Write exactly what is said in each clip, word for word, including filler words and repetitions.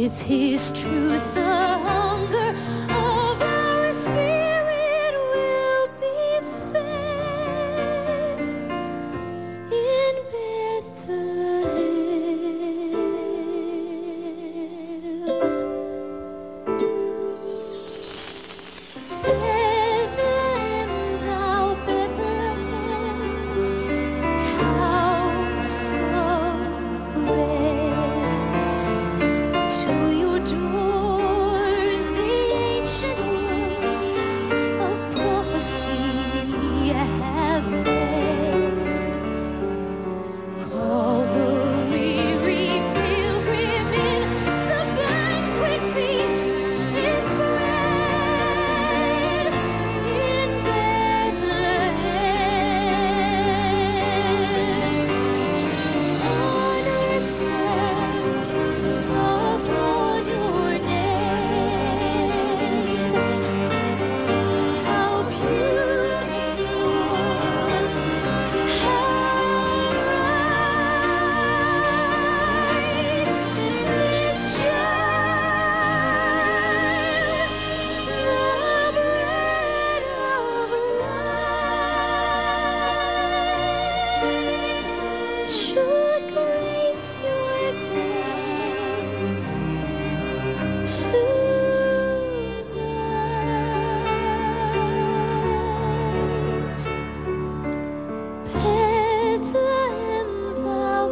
With His truth, the hunger of our spirit will be fed in Bethlehem. Bethlehem, thou Bethlehem, house of bread, to your doors the ancient words of prophecy have led. Call the weary pilgrim in, the banquet feast is spread in Bethlehem. Honor stands upon your name. How beautiful, how bright this child, the bread of life, should grace your gates tonight. Bethlehem, thou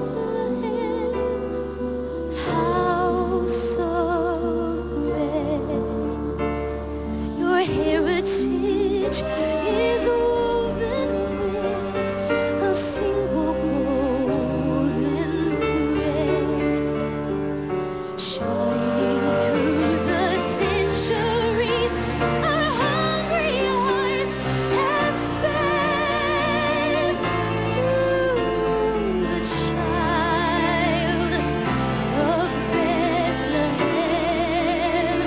Bethlehem, house of bread, your heritage is woven with a single golden thread, shining through the centuries. Our hungry hearts have sped to the child of Bethlehem.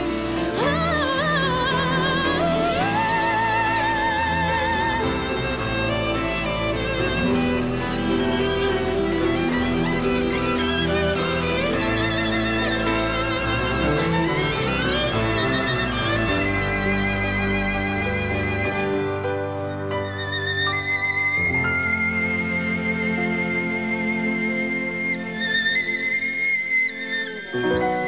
Ah.